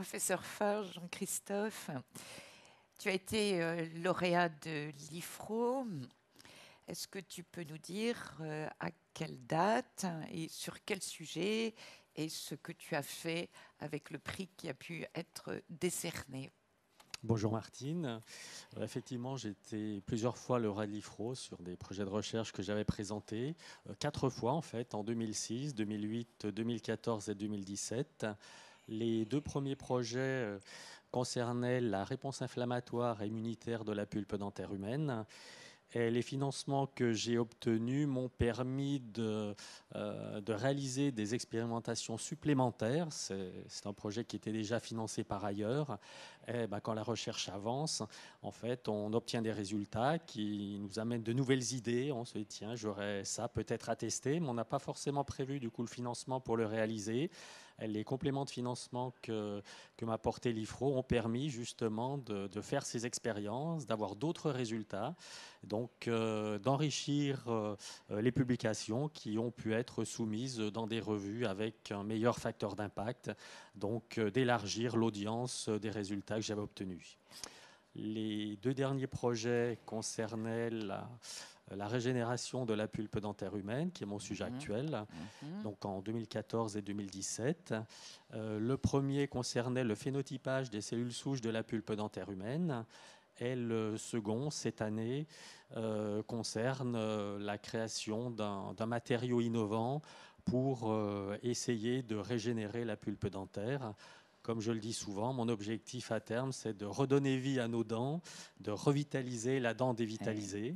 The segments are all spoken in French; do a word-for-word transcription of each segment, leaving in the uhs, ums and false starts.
Professeur Faure, Jean-Christophe, tu as été euh, lauréat de l'I F R O. Est-ce que tu peux nous dire euh, à quelle date et sur quel sujet et ce que tu as fait avec le prix qui a pu être décerné? Bonjour Martine. Euh, effectivement, j'ai été plusieurs fois lauréat de l'I F R O sur des projets de recherche que j'avais présentés, euh, quatre fois en fait, en deux mille six, deux mille huit, deux mille quatorze et deux mille dix-sept. Les deux premiers projets euh, concernaient la réponse inflammatoire et immunitaire de la pulpe dentaire humaine. Et les financements que j'ai obtenus m'ont permis de, euh, de réaliser des expérimentations supplémentaires. C'est, c'est un projet qui était déjà financé par ailleurs. Et ben, quand la recherche avance, en fait, on obtient des résultats qui nous amènent de nouvelles idées. On se dit, tiens, j'aurais ça peut-être à tester, mais on n'a pas forcément prévu du coup le financement pour le réaliser. Les compléments de financement que, que m'a apporté l'I F R O ont permis justement de, de faire ces expériences, d'avoir d'autres résultats, donc euh, d'enrichir euh, les publications qui ont pu être soumises dans des revues avec un meilleur facteur d'impact, donc euh, d'élargir l'audience des résultats que j'avais obtenus. Les deux derniers projets concernaient la, la régénération de la pulpe dentaire humaine, qui est mon sujet Mhm. actuel, Mhm. donc en deux mille quatorze et deux mille dix-sept. Euh, le premier concernait le phénotypage des cellules souches de la pulpe dentaire humaine. Et le second, cette année, euh, concerne euh, la création d'un, d'un matériau innovant pour euh, essayer de régénérer la pulpe dentaire. Comme je le dis souvent, mon objectif à terme, c'est de redonner vie à nos dents, de revitaliser la dent dévitalisée.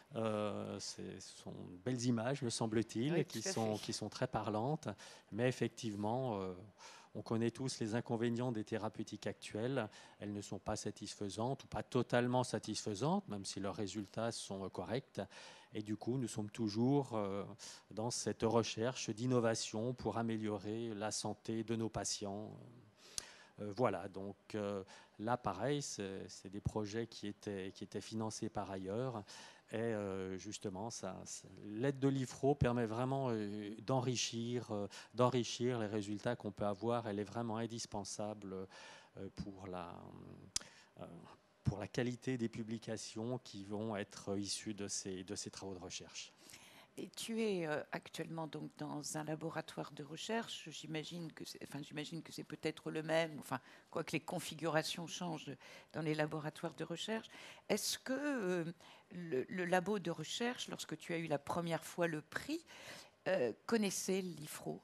Euh, c'est, ce sont de belles images, me semble-t-il, Oui, qui tout à fait. sont, qui sont très parlantes. Mais effectivement, euh, on connaît tous les inconvénients des thérapeutiques actuelles. Elles ne sont pas satisfaisantes ou pas totalement satisfaisantes, même si leurs résultats sont corrects. Et du coup, nous sommes toujours euh, dans cette recherche d'innovation pour améliorer la santé de nos patients. Euh, voilà, donc euh, là, pareil, c'est, c'est des projets qui étaient, qui étaient financés par ailleurs. Et euh, justement, ça, ça, l'aide de l'I F R O permet vraiment euh, d'enrichir, euh, d'enrichir les résultats qu'on peut avoir. Elle est vraiment indispensable euh, pour la, euh, pour la qualité des publications qui vont être issues de ces, de ces travaux de recherche. Et tu es euh, actuellement donc dans un laboratoire de recherche. J'imagine que c'est, enfin, j'imagine que c'est peut-être le même, enfin, quoique les configurations changent dans les laboratoires de recherche. Est-ce que euh, le, le labo de recherche, lorsque tu as eu la première fois le prix, euh, connaissait l'I F R O?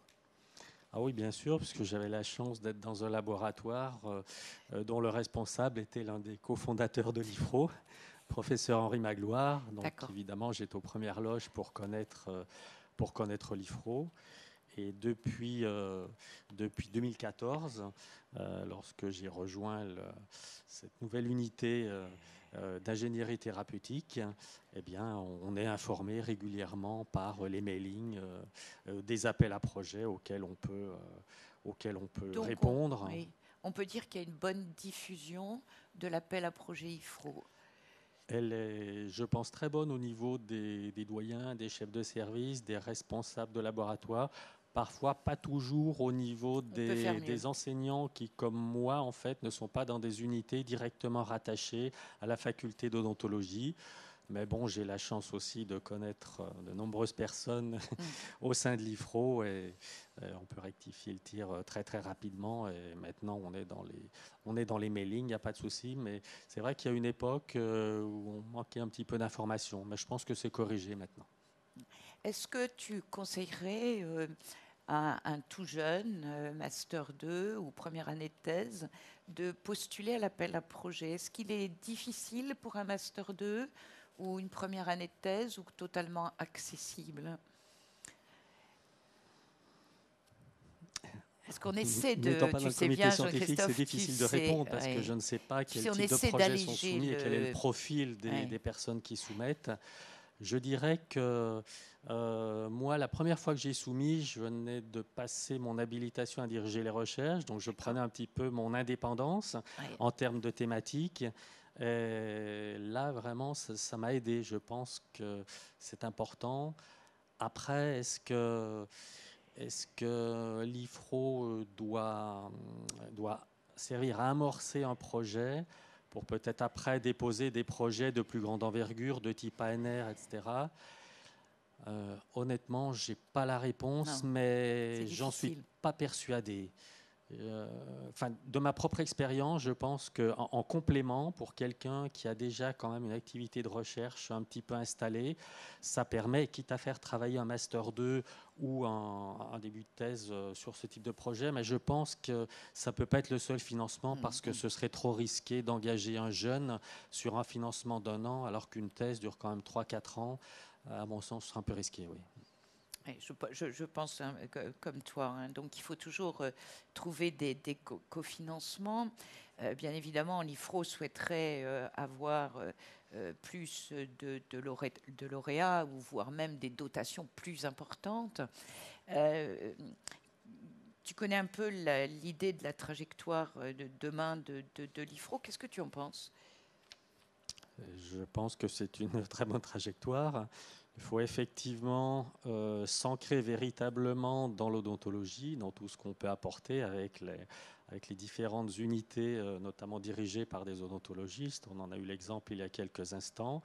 Ah oui, bien sûr, puisque j'avais la chance d'être dans un laboratoire euh, euh, dont le responsable était l'un des cofondateurs de l'I F R O, professeur Henri Magloire. Donc D'accord. évidemment, j'étais aux premières loges pour connaître, euh, pour connaître l'I F R O. Et depuis, euh, depuis deux mille quatorze, euh, lorsque j'ai rejoint le- cette nouvelle unité euh, euh, d'ingénierie thérapeutique, eh bien, on est informé régulièrement par les mailings euh, euh, des appels à projets auxquels on peut, euh, auxquels on peut Donc, on, répondre. oui, on peut dire qu'il y a une bonne diffusion de l'appel à projet I F R O. Elle est, je pense, très bonne au niveau des, des doyens, des chefs de service, des responsables de laboratoire. Parfois, pas toujours au niveau On peut faire des, mieux. des enseignants qui, comme moi, en fait, ne sont pas dans des unités directement rattachées à la faculté d'odontologie. Mais bon, j'ai la chance aussi de connaître euh, de nombreuses personnes Mm. au sein de l'I F R O et euh, on peut rectifier le tir euh, très très rapidement. Et maintenant, on est dans les, on est dans les mailings, il n'y a pas de souci. Mais c'est vrai qu'il y a une époque euh, où on manquait un petit peu d'informations. Mais je pense que c'est corrigé maintenant. Est-ce que tu conseillerais euh, à un tout jeune, euh, Master deux ou première année de thèse, de postuler à l'appel à projet? Est-ce qu'il est difficile pour un Master deux ou une première année de thèse ou totalement accessible? Parce qu'on essaie N'étant de, pas dans tu le sais comité bien, scientifique, c'est Jean-Christophe, tu difficile de sais, répondre parce que ouais, je ne sais pas tu quel sais, on type de essaie projets sont d'alléger soumis et quel est le le, profil des, ouais. des personnes qui soumettent. Je dirais que euh, moi, la première fois que j'ai soumis, je venais de passer mon habilitation à diriger les recherches, donc je D'accord. prenais un petit peu mon indépendance Ouais. en termes de thématique. Et là, vraiment, ça, ça m'a aidé. Je pense que c'est important. Après, est-ce que, est-ce que l'I F R O doit, doit servir à amorcer un projet pour peut-être après déposer des projets de plus grande envergure, de type A N R, et cetera. Euh, honnêtement, je n'ai pas la réponse, Non, mais j'en suis pas persuadé. Euh, enfin, de ma propre expérience, je pense qu'en en complément, pour quelqu'un qui a déjà quand même une activité de recherche un petit peu installée, ça permet, quitte à faire travailler un Master deux ou un, un début de thèse sur ce type de projet, mais je pense que ça ne peut pas être le seul financement parce que ce serait trop risqué d'engager un jeune sur un financement d'un an alors qu'une thèse dure quand même trois à quatre ans. À mon sens, ce serait un peu risqué, oui. Je, je, je pense hein, comme toi. Hein. Donc, il faut toujours euh, trouver des, des co cofinancements. Euh, bien évidemment, l'I F R O souhaiterait euh, avoir euh, plus de, de, lauré de lauréats ou voire même des dotations plus importantes. Euh, tu connais un peu l'idée de la trajectoire de demain de, de, de l'I F R O. Qu'est-ce que tu en penses ? Je pense que c'est une très bonne trajectoire. Il faut effectivement euh, s'ancrer véritablement dans l'odontologie, dans tout ce qu'on peut apporter avec les, avec les différentes unités, euh, notamment dirigées par des odontologistes. On en a eu l'exemple il y a quelques instants.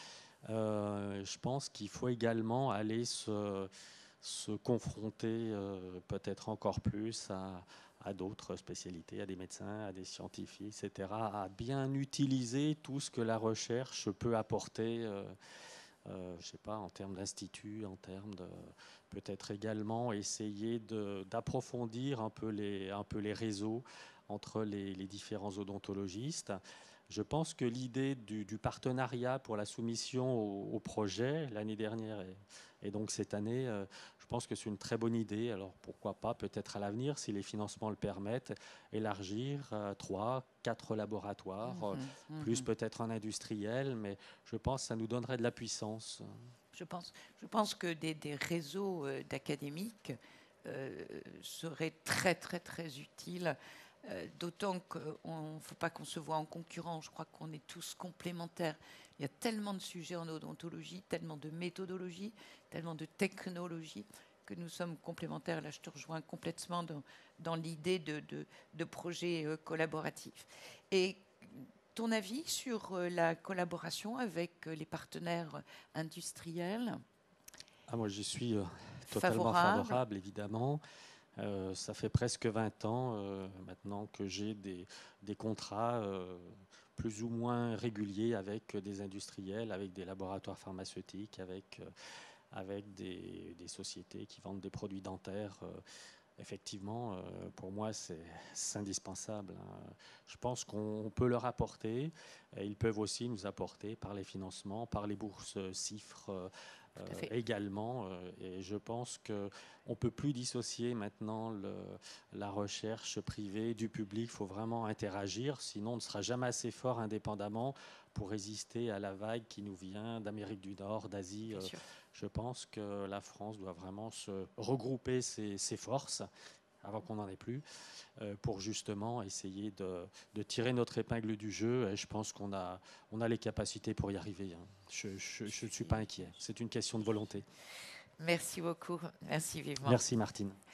Euh, je pense qu'il faut également aller se, se confronter euh, peut-être encore plus à, à d'autres spécialités, à des médecins, à des scientifiques, et cetera, à bien utiliser tout ce que la recherche peut apporter. Euh, Euh, je ne sais pas, en termes d'institut, en termes de peut-être également essayer d'approfondir un peu les, un peu les réseaux entre les, les différents odontologistes. Je pense que l'idée du, du partenariat pour la soumission au, au projet l'année dernière et, et donc cette année, euh, je pense que c'est une très bonne idée. Alors pourquoi pas, peut-être à l'avenir, si les financements le permettent, élargir euh, trois, quatre laboratoires, mmh, euh, mmh. plus peut-être un industriel, mais je pense que ça nous donnerait de la puissance. Je pense, je pense que des, des réseaux euh, d'académiques euh, seraient très très très utiles. Euh, D'autant qu'il ne faut pas qu'on se voit en concurrent. Je crois qu'on est tous complémentaires. Il y a tellement de sujets en odontologie, tellement de méthodologie, tellement de technologie que nous sommes complémentaires. Là, je te rejoins complètement dans, dans l'idée de, de, de projets euh, collaboratifs. Et ton avis sur euh, la collaboration avec euh, les partenaires industriels? Ah, moi, j'y suis euh, totalement favorable, favorable évidemment. Euh, ça fait presque vingt ans euh, maintenant que j'ai des, des contrats euh, plus ou moins réguliers avec des industriels, avec des laboratoires pharmaceutiques, avec, euh, avec des, des sociétés qui vendent des produits dentaires. Euh, effectivement, euh, pour moi, c'est indispensable. Hein. Je pense qu'on peut leur apporter. Et ils peuvent aussi nous apporter par les financements, par les bourses CIFRE, euh, Euh, également. Euh, et je pense qu'on ne peut plus dissocier maintenant le, la recherche privée du public. Il faut vraiment interagir, sinon on ne sera jamais assez fort indépendamment pour résister à la vague qui nous vient d'Amérique du Nord, d'Asie. Euh, je pense que la France doit vraiment se regrouper ses, ses forces avant qu'on n'en ait plus, euh, pour justement essayer de, de tirer notre épingle du jeu. Et je pense qu'on a, on a les capacités pour y arriver. Hein. Je ne suis pas inquiet. C'est une question de volonté. Merci beaucoup. Merci vivement. Merci Martine.